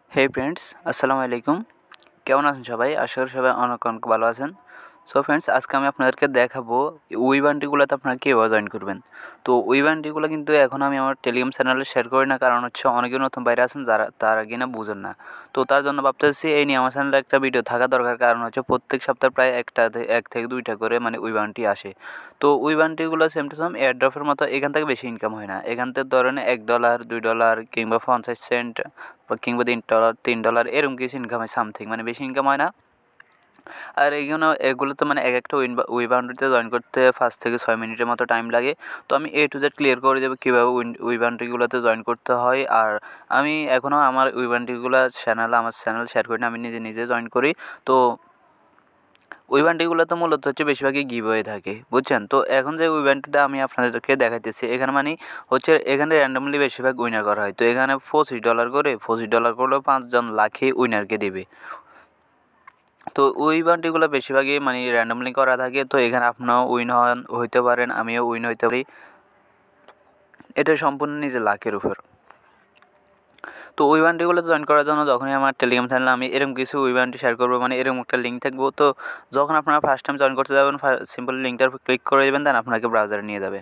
হে friends, আসসালামু আলাইকুম। কেমন আছেন সবাই? আশা করি সবাই অনেক অনেক ভালো আছেন। সো ফ্রেন্ডস, আজকে আমি আপনাদেরকে দেখাবো বান্ডিগুলোতে আপনারা কীভাবে জয়েন করবেন। তো বান্ডিগুলো কিন্তু এখন আমি আমার টেলিগ্রাম চ্যানেলে শেয়ার করি না, কারণ হচ্ছে অনেকে নতুন বাইরে আছেন যারা তারা কিনা বুঝেন না। তো তার জন্য ভাবতেছি এই নিয়ে আমার চ্যানেলে একটা ভিডিও থাকা দরকার, কারণ হচ্ছে প্রত্যেক সপ্তাহে প্রায় এক থেকে দুইটা করে মানে বান্ডি আসে। তো বান্ডিগুলো সেম টু সেম এয়ারড্রপের মতো, এখান থেকে বেশি ইনকাম হয় না। এখান থেকে ধরেন $1, $2 কিংবা 50 সেন্ট কিংবা $3 এরকম কিছু ইনকাম হয় সামথিং, মানে বেশি ইনকাম হয় না। আর এগুলো তো মানে এক একটা বাউন্ডারিতে জয়েন করতে 5 থেকে 6 মিনিটের মতো টাইম লাগে। তো আমি A to Z ক্লিয়ার করে দেবো কীভাবে বাউন্ডারিগুলোতে জয়েন করতে হয়। আর আমি এখনও আমার বাউন্ডারিগুলো আমার চ্যানেল শেয়ার করি না, আমি নিজে নিজে জয়েন করি। তো বান্ডিগুলো তো মূলত হচ্ছে বেশিরভাগই গিভওয়ে থাকে, বুঝছেন। তো এখন যে বান্ডিটা আমি আপনাদেরকে দেখাইতেছি, এখানে মানে হচ্ছে এখানে র্যান্ডমলি বেশিরভাগ উইনার করা হয়। তো এখানে $25 করে, $25 করলেও 5 জন লাখে উইনারকে দেবে। তো বান্ডিগুলো বেশিরভাগই মানে র্যান্ডমলি করা থাকে। তো এখানে আপনিও হইতে পারেন, আমিও উইন হইতে পারি। এটা সম্পূর্ণ নিজের লাকের উপর। তো বান্ডিগুলো জয়েন করার জন্য যখনই আমার টেলিগ্রাম চ্যানেলে আমি এরকম কিছু বান্ডি শেয়ার করবো, মানে এরকম একটা লিঙ্ক থাকবো। তো যখন আপনারা ফার্স্ট টাইম জয়েন করতে যাবেন, সিম্পল লিঙ্কটার উপর ক্লিক করে দেবেন, দেন আপনাকে ব্রাউজারে নিয়ে যাবে।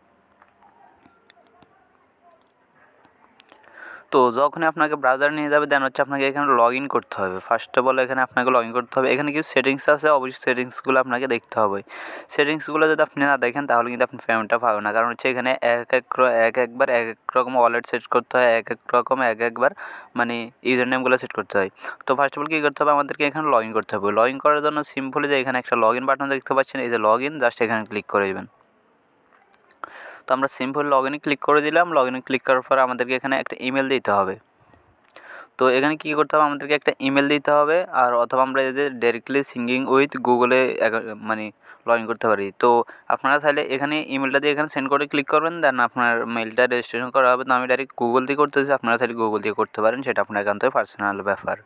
তো যখনই আপনাকে ব্রাউজারে নিয়ে যাবে, দেন হচ্ছে আপনাকে এখানে লগ ইন করতে হবে। ফার্স্ট অফ অল এখানে আপনাকে লগ ইন করতে হবে। এখানে কিছু সেটিংস আছে, অবশ্যই সেটিংসগুলো আপনাকে দেখতে হবে। সেটিংসগুলো যদি আপনি না দেখেন তাহলে কিন্তু আপনি পেমেন্টটা পাবেন না, কারণ হচ্ছে এখানে একবার এক এক রকম ওয়ালেট সেট করতে হয়, এক এক রকম একবার মানে ইউজার নেমগুলো সেট করতে হয়। তো ফার্স্ট অফ অল কী করতে হবে, আমাদেরকে এখানে লগ ইন করতে হবে। লগ ইন করার জন্য সিম্পলি যে এখানে একটা লগ ইন বাটন দেখতে পাচ্ছেন, এই যে লগ ইন, জাস্ট এখানে ক্লিক করে দেবেন। তো আমরা সিম্পল লগ ইনে ক্লিক করে দিলাম। লগ ইনে ক্লিক করার পর আমাদেরকে এখানে একটা ইমেল দিতে হবে। তো এখানে কী করতে হবে, আমাদেরকে একটা ইমেল দিতে হবে, আর অথবা আমরা এই যে ডাইরেক্টলি সিঙ্গিং উইথ গুগলে মানে লগ ইন করতে পারি। তো আপনারা চাইলে এখানে ইমেলটা দিয়ে এখানে সেন্ড করে ক্লিক করবেন, দেন আপনার মেলটা রেজিস্ট্রেশন করা হবে। তো আমি ডাইরেক্ট গুগল দিয়ে করতেছি, আপনারা চাইলে গুগল দিয়ে করতে পারেন, সেটা আপনার একান্তই পার্সোনাল ব্যাপার।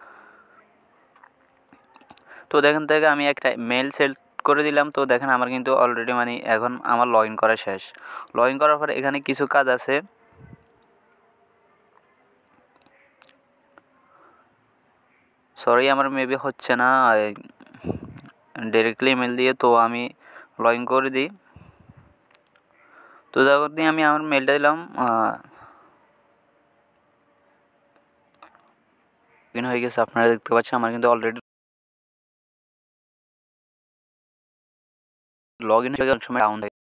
তো দেখেন থেকে আমি একটা মেল সেট করে দিলাম। তো দেখেন আমার কিন্তু অলরেডি মানে এখন আমার লগ ইন করা শেষ। লগ ইন করার পরে এখানে কিছু কাজ আছে। সরি, আমার মেবি হচ্ছে না ডাইরেক্টলি ইমেল দিয়ে। তো আমি লগ ইন করে দিই। তো যখন দিয়ে আমি আমার মেলটা দিলাম, লগ ইন হয়ে গেছে। আপনারা দেখতে পাচ্ছেন আমার কিন্তু অলরেডি লগ ইন হয়ে যাওয়ার সময় ডাউন থাকে,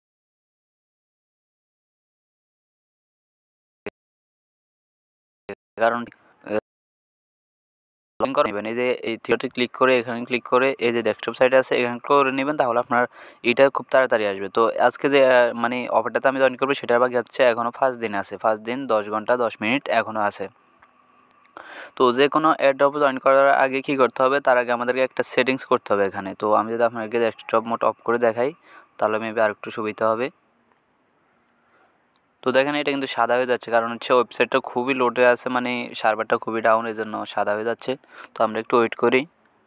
কারণ লগ ইন করে নেবেন। এই যে এই থিওতে ক্লিক করে এখানে ক্লিক করে এই যে ডেস্কটপ সাইটে আছে এখানে করে নেবেন, তাহলে আপনার এটা খুব তাড়াতাড়ি আসবে। তো আজকে যে মানে অফারটাতে আমি জয়েন করবো সেটার বাকি হচ্ছে এখনও 5 দিন আছে। 5 দিন 10 ঘন্টা 10 মিনিট এখনও আছে। তো যে কোনো এয়ারড্রপ জয়েন করার আগে কী করতে হবে, তার আগে আমাদেরকে একটা সেটিংস করতে হবে এখানে। তো আমি যদি আপনাকে ডেস্কটপ মোড অফ করে দেখাই তাহলে মেবি আর একটু সুবিধা হবে। তো দেখেন এটা কিন্তু সাদা হয়ে যাচ্ছে, কারণ হচ্ছে ওয়েবসাইটটা খুবই লোডে আছে, মানে সার্ভারটা খুবই ডাউন, এই জন্য সাদা হয়ে যাচ্ছে। তো আমরা একটু ওয়েট করি।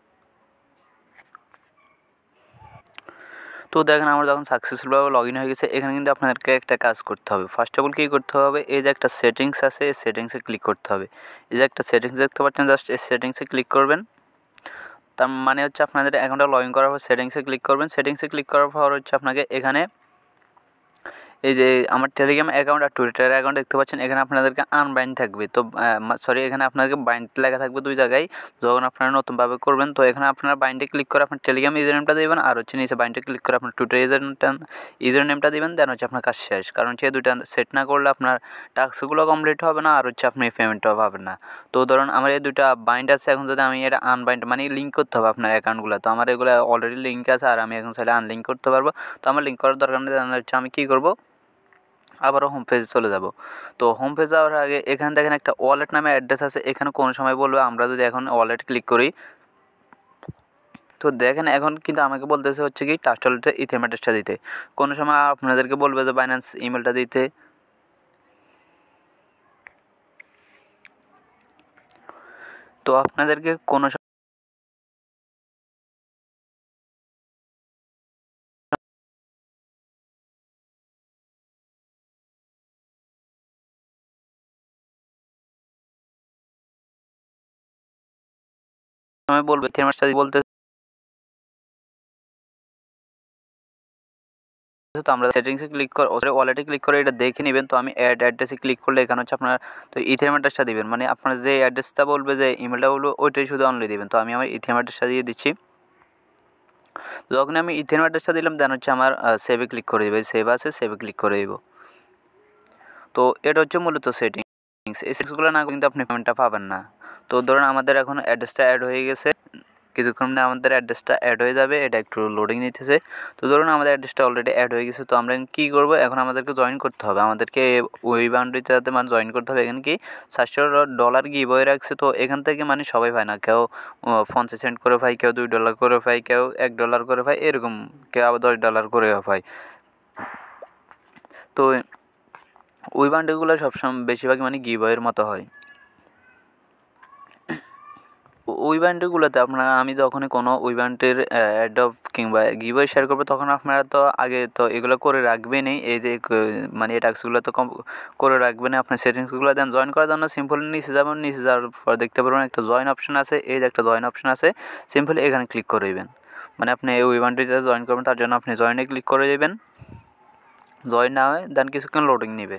তো দেখেন আমার যখন সাকসেসফুলভাবে লগ ইন হয়ে গেছে, এখানে কিন্তু আপনাদেরকে একটা কাজ করতে হবে। ফার্স্ট অফ অল কী করতে হবে, এই যে একটা সেটিংস আছে, এই সেটিংসে ক্লিক করতে হবে। এই যে একটা সেটিংস দেখতে পাচ্ছেন, জাস্ট এই সেটিংসে ক্লিক করবেন। তার মানে হচ্ছে আপনাদের অ্যাকাউন্টটা লগ ইন করার পর সেটিংসে ক্লিক করবেন। সেটিংসে ক্লিক করার পর হচ্ছে আপনাকে এখানে এই যে আমার টেলিগ্রাম অ্যাকাউন্ট আর টুইটার অ্যাকাউন্ট দেখতে পাচ্ছেন, এখানে আপনাদেরকে আনবাইন্ড থাকবে। তো সরি, এখানে আপনাদেরকে বাইন্ড লেখা থাকবে দুই জায়গায় যখন আপনারা নতুনভাবে করবেন। তো এখানে আপনারা বাইন্ডে ক্লিক করে আপনার টেলিগ্রাম ইউজার নেমটা দেবেন, আর হচ্ছে নিচে বাইন্ডে ক্লিক করে আপনার টুইটার ইউজার নেমটা দেবেন, দেন হচ্ছে আপনার কাজ শেষ। কারণ সে দুইটা সেট না করলে আপনার টাস্কগুলো কমপ্লিট হবে না, আর হচ্ছে আপনি পেমেন্টটাও পাবেন না। তো ধরুন আমার এই দুইটা বাইন্ড আছে, এখন যদি আমি এটা আনবাইন্ড মানে লিঙ্ক করতে হবে আপনার অ্যাকাউন্টগুলো। তো আমার এগুলো অলরেডি লিঙ্ক আছে, আর আমি এখন চাইলে আনলিঙ্ক করতে পারবো। তো আমার লিঙ্ক করার দরকার নেই, হচ্ছে আমি কী করবো, আবারও হোম পেজে চলে যাব। তো হোম পেজ যাওয়ার আগে এখানে দেখেন একটা ওয়ালেট নামে অ্যাড্রেস আছে, এখানে কোনো সময় বলবে আমরা যদি এখন ওয়ালেট ক্লিক করি, তো দেখেন এখন কিন্তু আমাকে বলতেছে হচ্ছে কি ট্রাস্ট ওয়ালেটের ইথেরিয়াম অ্যাড্রেসটা দিতে। কোনো সময় আপনাদেরকে বলবে যে বাইন্যান্স ইমেলটা দিতে। তো আপনাদেরকে কোনো সময় বলবে থিমের সাথে বলতে, তো আমরা সেটিংসে ক্লিক করে ওয়ালেটে ক্লিক করে এটা দেখে নেবেন। তো আমি অ্যাড অ্যাড্রেসে ক্লিক করলে এখানে হচ্ছে আপনার তো ইথেরিয়াম অ্যাড্রেসটা দিবেন, মানে আপনার যে অ্যাড্রেসটা বলবে, যে ইমেলটা বলবে, ওইটাই শুধু অনলি দিবেন। তো আমি আমার ইথেরিয়াম অ্যাড্রেসটা দিয়ে দিচ্ছি। তো যখন আমি ইথেরিয়াম অ্যাড্রেসটা দিলাম, দেন হচ্ছে আমার সেভে ক্লিক করে দেবো, সেভ আছে সেভে ক্লিক করে দেবো। তো এটা হচ্ছে মূলত সেটিংস। এই সেটিংসগুলো না কিন্তু আপনি পেমেন্টটা পাবেন না। তো ধরুন আমাদের এখন অ্যাড্রেসটা অ্যাড হয়ে গেছে, কিছুক্ষণ আমাদের অ্যাড্রেসটা অ্যাড হয়ে যাবে, এটা একটু লোডিং নিতেছে। তো ধরুন আমাদের অ্যাড্রেসটা অলরেডি অ্যাড হয়ে গেছে। তো আমরা কী করবো, এখন আমাদেরকে জয়েন করতে হবে, আমাদেরকে ওই বাউন্ডারিটাতে মানে জয়েন করতে হবে। এখানে কি $700 গিভঅ্যাওয়ে রাখছে। তো এখান থেকে মানে সবাই পায় না, কেউ 50 সেন্ট করে পায়, কেউ $2 করে পায়, কেউ $1 করে পায়, এরকম কেউ আবার $10 করেও পায়। তো ওই বান্ডেলগুলো সবসময় বেশিরভাগ মানে গিভঅ্যাওয়ের মতো হয়। ওই ব্যান্ডগুলোতে আপনারা আমি যখনই কোনো ওই ব্যান্ডের অ্যাডব কিংবা গিভওয়ে শেয়ার করবো, তখন আপনারা তো আগে তো এগুলো করে রাখবেনই। এই যে মানে এই টাস্কগুলো তো করে রাখবেন। আপনার সেটিংসগুলো দেন জয়েন করার জন্য সিম্পলি নিচে যাবেন, নিচে যাওয়ার পর দেখতে পারবেন একটা জয়েন অপশন আছে। এই যে একটা জয়েন অপশন আছে, সিম্পলি এখানে ক্লিক করে দেবেন। মানে আপনি ওই ব্যান্ডটিতে জয়েন করবেন, তার জন্য আপনি জয়েনে ক্লিক করে দেবেন। জয়েন না হয় দেন কিছুক্ষণ লোডিং নেবে।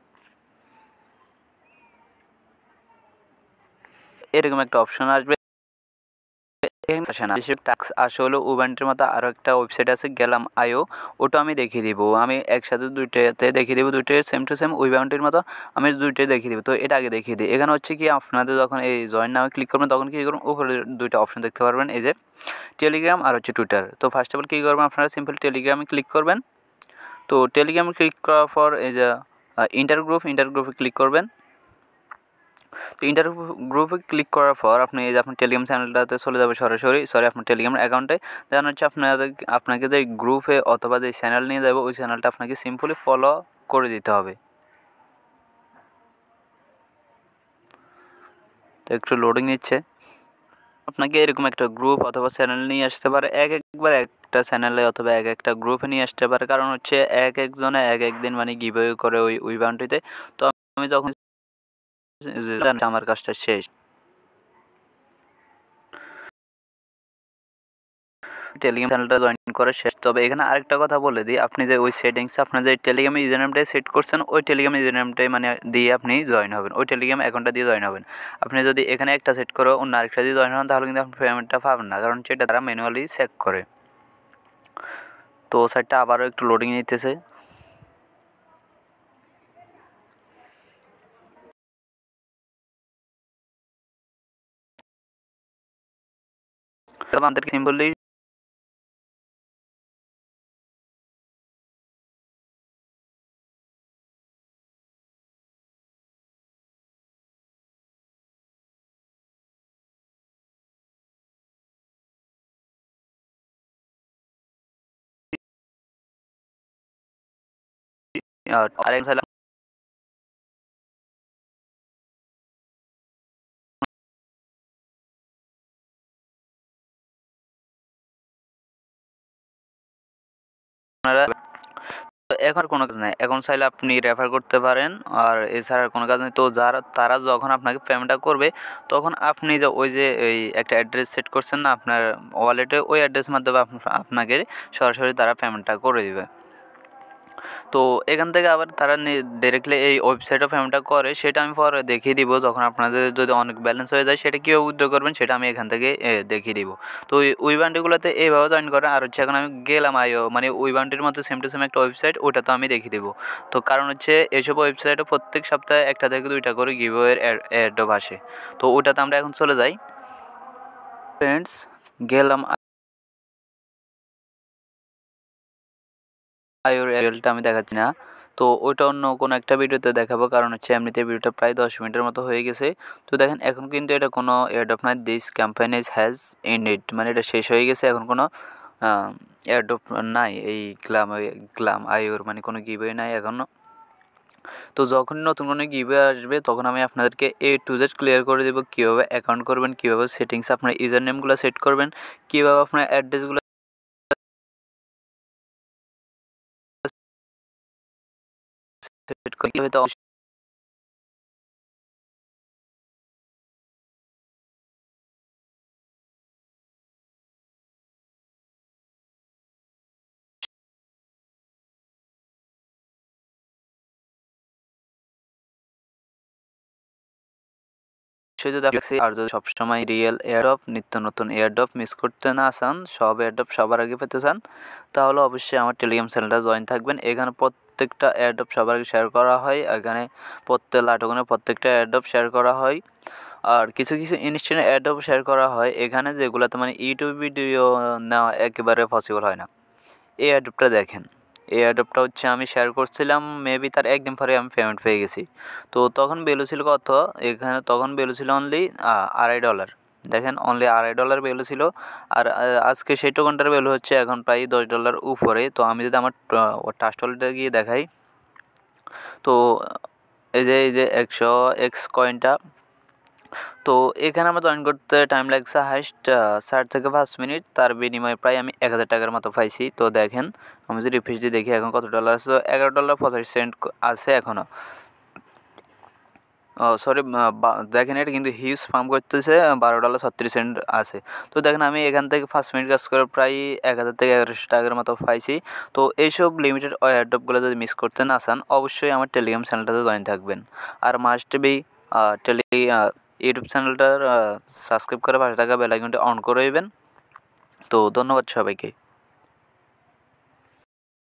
এরকম একটা অপশন আসবে, আসে না বেশি টাস্ক আসে হলো উবান্টের মতো আরও একটা ওয়েবসাইট আছে গেলাম আইও, ওটা আমি দেখিয়ে দিব। আমি একসাথে দুইটাতে দেখিয়ে দেবো, দুইটাই সেম টু সেম উবান্টের মতো আমি দুইটাই দেখিয়ে দেবো। তো এটা আগে দেখিয়ে দিই। এখানে হচ্ছে কি আপনাদের যখন এই জয়েন নামে ক্লিক করবেন, তখন কী করবেন, উপরে দুইটা অপশন দেখতে পারবেন, এই যে টেলিগ্রাম আর হচ্ছে টুইটার। তো ফার্স্ট অফ অল কী করবেন, আপনারা সিম্পল টেলিগ্রামে ক্লিক করবেন। তো টেলিগ্রামে ক্লিক করার পর এই যে ইন্টার গ্রুপে ক্লিক করবেন। তো গ্রুপে ক্লিক করার পর আপনি এই যে আপনার টেলিগ্রাম চ্যানেলটাতে চলে যাবে সরাসরি আপনার টেলিগ্রাম অ্যাকাউন্টে। দেন হচ্ছে আপনাকে যে গ্রুপে অথবা যে চ্যানেল নিয়ে যাবে, ওই চ্যানেলটা আপনাকে সিম্পলি ফলো করে দিতে হবে। তো একটু লোডিং নিচ্ছে। আপনাকে এরকম একটা গ্রুপ অথবা চ্যানেল নিয়ে আসতে পারে, একবার একটা চ্যানেলে অথবা একটা গ্রুপে নিয়ে আসতে পারে। কারণ হচ্ছে একজনে এক দিন মানে গিভওয়ে করে ওই বাউন্ডারিতে। তো আমি যখন আমার কাজটা শেষ, টেলিগ্রাম চ্যানেলটা জয়েন করে শেষ। তবে এখানে আরেকটা কথা বলে দিই, আপনি যে ওই সেটিংসে আপনার যে টেলিগ্রামে ইউজার নেমটাই সেট করছেন, ওই টেলিগ্রাম ইউজার নেমটাই মানে দিয়ে আপনি জয়েন হবেন, ওই টেলিগ্রাম অ্যাকাউন্টটা দিয়ে জয়েন হবেন। আপনি যদি এখানে একটা সেট করে অন্য আরেকটা দিয়ে জয়েন হন, তাহলে কিন্তু আপনি পেমেন্টটা পাবেন না, কারণ সেটা তারা ম্যানুয়ালি চেক করে। তো সাইটটা আবারও একটু লোডিং নিতেছে। তবে আমাদেরকে সিম্পলি আরেক আপনারা এখন কোনো কাজ নেই, এখন চাইলে আপনি রেফার করতে পারেন। আর এছাড়া কোনো কাজ নেই। তো তারা যখন আপনাকে পেমেন্টটা করবে, তখন আপনি যে ওই যে এই একটা অ্যাড্রেস সেট করছেন না আপনার ওয়ালেটে, ওই অ্যাড্রেস মাধ্যমে আপনাকে সরাসরি তারা পেমেন্টটা করে দেবে। তো এখান থেকে আবার তারা ডিরেক্টলি এই ওয়েবসাইটে পেমেন্টটা করে, সেটা আমি পরে দেখিয়ে দিব। যখন আপনাদের যদি অনেক ব্যালেন্স হয়ে যায়, সেটা কীভাবে উইথড্র করবেন সেটা আমি এখান থেকে দেখিয়ে দিব। তো ওই বান্ডিগুলোতে এইভাবে জয়েন করেন। আর হচ্ছে এখন আমি গেলাম আইও, মানে ওই বান্ডির মধ্যে সেম টু সেম একটা ওয়েবসাইট, ওটা তো আমি দেখিয়ে দেবো। তো কারণ হচ্ছে এইসব ওয়েবসাইটে প্রত্যেক সপ্তাহে একটা থেকে দুইটা করে গিভওয়ের অ্যাডও আসে। তো ওটাতে আমরা এখন চলে যাই। ফ্রেন্ডস, গেলাম আইওর রিয়েলটা আমি দেখাচ্ছি না। তো ওইটা অন্য কোনো একটা ভিডিওতে দেখাবো, কারণ হচ্ছে এমনিতে ভিডিওটা প্রায় 10 মিনিটের মতো হয়ে গেছে। তো দেখেন এখন কিন্তু এটা কোনো অ্যাড অফ নাই, দিস ক্যাম্পেইন হ্যাজ এন্ডেড, মানে এটা শেষ হয়ে গেছে। এখন কোনো অ্যাড অফ নাই এই গ্লাম আইওর, মানে কোনো গিভওয়ে নাই এখনও। তো যখন নতুন কোনো গিভওয়ে আসবে, তখন আমি আপনাদেরকে A to Z ক্লিয়ার করে দেবো, কীভাবে অ্যাকাউন্ট করবেন, কীভাবে সেটিংস আপনার ইউজার নেমগুলো সেট করবেন, কীভাবে আপনার অ্যাড্রেসগুলো সেট করবেন, কীভাবে যদি আপনি আর যদি সবসময় রিয়েল এয়ারড্রপ নিত্য নতুন এয়ারড্রপ মিস করতে না চান, সব এয়ারড্রপ সবার আগে পেতে চান, তাহলে অবশ্যই আমার টেলিগ্রাম চ্যানেলটা জয়েন থাকবেন। এখানে প্রত্যেকটা এয়ারড্রপ সবার আগে শেয়ার করা হয়, এখানে লাটুকনে প্রত্যেকটা এয়ারড্রপ শেয়ার করা হয়। আর কিছু কিছু ইনস্ট্যান্ট এয়ারড্রপ শেয়ার করা হয় এখানে, যেগুলোতে মানে ইউটিউব ভিডিও নেওয়া একেবারে পসিবল হয় না। এই এয়ারড্রপটা দেখেন, এই এয়ারড্রপটা হচ্ছে আমি শেয়ার করছিলাম, মেবি তার একদিন পরে আমি পেমেন্ট পেয়ে গেছি। তো তখন ভ্যালু ছিল কত, এখানে তখন ভ্যালু ছিল অনলি $2.5। দেখেন অনলি $2.5 ভ্যালু ছিল। আর আজকে সেই টোকনটার ভ্যালু হচ্ছে এখন প্রায় $10 উপরে। তো আমি যদি আমার ট্রাস্ট ওয়ালেটে গিয়ে দেখাই, তো এই যে 100x কয়েনটা, তো এখানে আমার জয়েন করতে টাইম লাগছে হাইস্ট 4 থেকে 5 মিনিট। তার বিনিময়ে প্রায় আমি 1000 টাকার মতো পাইছি। তো দেখেন আমি যদি রিফ্রেশ দিয়ে দেখি এখন কত ডলার আছে, $11.85 আছে এখনও। সরি, দেখেন এটা কিন্তু হিউজ ফার্ম করতেছে, $12.36 আছে। তো দেখেন আমি এখান থেকে 5 মিনিট কাজ করে প্রায় 1000 থেকে 1100 টাকার মতো পাইছি। তো এইসব লিমিটেড এয়ারড্রপগুলো যদি মিস করতে না চান, অবশ্যই আমার টেলিগ্রাম চ্যানেলটাতে জয়েন থাকবেন। আর মাস্ট বি ইউটিউব চ্যানেলটার সাবস্ক্রাইব করে পাশে থাকা বেল আইকনটি অন করে দেবেন। তো ধন্যবাদ সবাইকে।